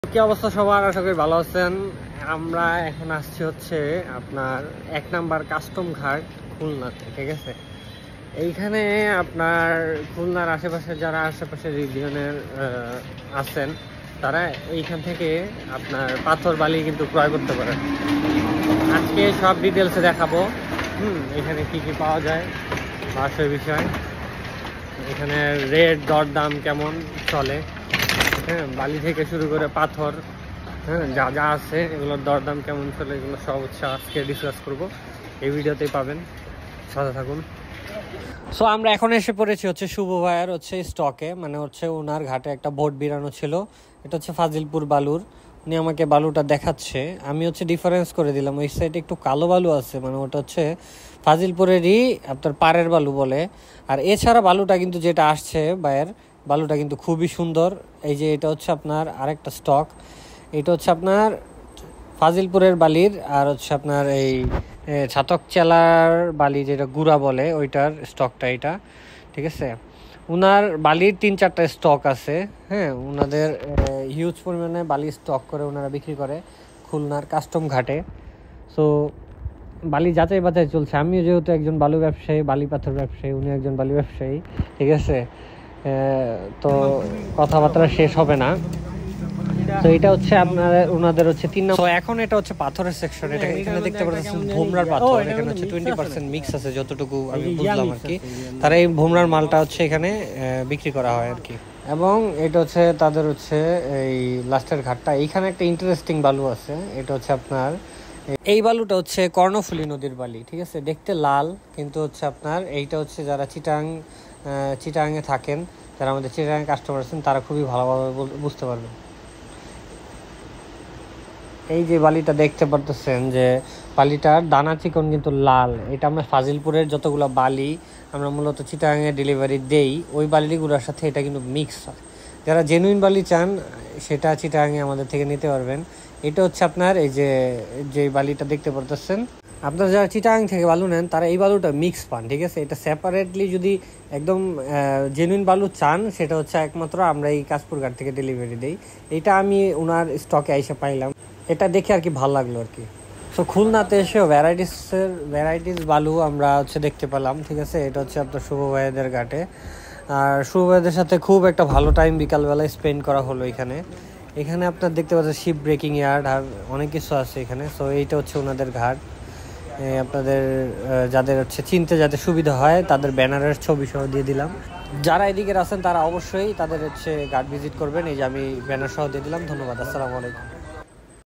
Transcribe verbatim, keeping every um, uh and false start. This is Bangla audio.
কি অবস্থা সবার, আশা করি ভালো আছেন। আমরা এখন আসছি হচ্ছে আপনার এক নাম্বার কাস্টম ঘাট খুলনাতে, ঠিক আছে। এইখানে আপনার খুলনার আশেপাশে যারা আশেপাশে রিজিয়নের আছেন তারা এইখান থেকে আপনার পাথর বালি কিন্তু ক্রয় করতে পারেন। আজকে সব ডিটেলসে দেখাবো হুম এখানে কি কি পাওয়া যায় বা সেই বিষয়, এখানে রেট দর দাম কেমন চলে, হ্যাঁ বালি থেকে শুরু করে পাথর, হ্যাঁ যা যা আছে এগুলোর দরদাম কেমন চলে, এগুলো সব হচ্ছে আজকে ডিসকাস করবো, এই ভিডিওতেই পাবেন, সাথে থাকুন। সো আমরা এখন এসে পড়েছি হচ্ছে শুভ ভাইয়ের হচ্ছে স্টকে, মানে হচ্ছে ওনার ঘাটে একটা বোট বিরানো ছিল, এটা হচ্ছে ফাজিলপুর বালুর। উনি আমাকে বালুটা দেখাচ্ছে, আমি হচ্ছে ডিফারেন্স করে দিলাম, ওই সাইডে একটু কালো বালু আছে, মানে ওটা হচ্ছে ফাজিলপুরেরই আপনার পাড়ের বালু বলে। আর এছাড়া বালুটা কিন্তু যেটা আসছে ভাইয়ের বালুটা কিন্তু খুবই সুন্দর। এই যে এটা হচ্ছে আপনার আরেকটা স্টক, এটা হচ্ছে আপনার ফাজিলপুরের বালির, আর হচ্ছে আপনার এই ছাতক চেলার বালি যেটা গুড়া বলে ওইটার স্টকটা এটা, ঠিক আছে। উনার বালির তিন চারটা স্টক আছে, হ্যাঁ উনাদের হিউজ পরিমাণে বালি স্টক করে ওনারা বিক্রি করে খুলনার কাস্টম ঘাটে। সো বালি যাচাই বাছাই চলছে, আমিও যেহেতু একজন বালু ব্যবসায়ী, বালি পাথর ব্যবসায়ী, উনি একজন বালি ব্যবসায়ী, ঠিক আছে। তো কথাবার্তা শেষ হবে না। তো এটা হচ্ছে আপনার ওনাদের হচ্ছে তিন নম্বর। এখন এটা হচ্ছে পাথরের সেকশন, এটা এখানে দেখতে পাচ্ছেন ভোমরার পাথর, এখানে হচ্ছে টোয়েন্টি পার্সেন্ট মিক্স আছে যতটুকু আমি বুঝলাম আর কি। তারা এই ভোমরার মালটা হচ্ছে এখানে বিক্রি করা হয় আর কি। এবং এটা হচ্ছে তাদের হচ্ছে এই লাস্টের ঘাটটা, এইখানে একটা ইন্টারেস্টিং বালু আছে, এটা হচ্ছে আপনার এই বালুটা হচ্ছে কর্ণফুলী নদীর বালি, ঠিক আছে। দেখতে লাল, কিন্তু হচ্ছে আপনার এইটা হচ্ছে যারা চিটাং চিটাংয়ে থাকেন, যারা আমাদের চিটাং কাস্টমার আছেন তারা খুবই ভালোভাবে বুঝতে পারবেন। এই যে বালিটা দেখতে পারতেছেন যে বালিটার দানা চিকন কিন্তু লাল, এটা আমরা ফাজিলপুরের যতগুলো বালি আমরা মূলত চিটাগাঙে ডেলিভারি দেই, ওই বালিগুলোর সাথে এটা কিন্তু মিক্স হয়। যারা জেনুইন বালি চান সেটা চিটাগাঙে আমাদের থেকে নিতে পারবেন। এটা হচ্ছে আপনার এই যে যে বালিটা দেখতে পারতেছেন, আপনারা যারা চিটাগাং থেকে বালু নেন তারা এই বালুটা মিক্স পান, ঠিক আছে। এটা সেপারেটলি যদি একদম জেনুইন বালু চান সেটা হচ্ছে একমাত্র আমরা এই কাশপুর ঘাট থেকে ডেলিভারি দিই। এটা আমি ওনার স্টকে আইসা পাইলাম, এটা দেখে আর কি ভালো লাগলো আর কি। সো খুলনাতে এসেও ভ্যারাইটিসের ভ্যারাইটিস বালু আমরা হচ্ছে দেখতে পেলাম, ঠিক আছে। এটা হচ্ছে আপনার শুভ ভাইদের ঘাটে, আর শুভ ভাইদের সাথে খুব একটা ভালো টাইম বিকালবেলায় স্পেন্ড করা হলো এখানে। এখানে আপনার দেখতে পাচ্ছেন শিপ ব্রেকিং ইয়ার্ড আর অনেক কিছু আছে এখানে। সো এইটা হচ্ছে ওনাদের ঘাট, আপনাদের যাদের হচ্ছে চিনতে যাতে সুবিধা হয় তাদের ব্যানারের ছবি সহ দিয়ে দিলাম। যারা এদিকে আছেন তারা অবশ্যই তাদের হচ্ছে ঘাট ভিজিট করবেন, এই যে আমি ব্যানার সহ দিয়ে দিলাম। ধন্যবাদ, আসসালামু আলাইকুম।